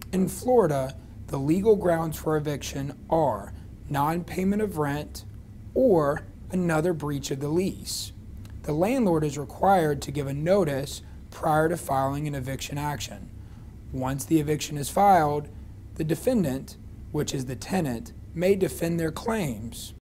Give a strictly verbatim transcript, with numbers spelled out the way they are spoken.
In Florida, the legal grounds for eviction are non-payment of rent or another breach of the lease. The landlord is required to give a notice prior to filing an eviction action. Once the eviction is filed, the defendant, which is the tenant, may defend their claims.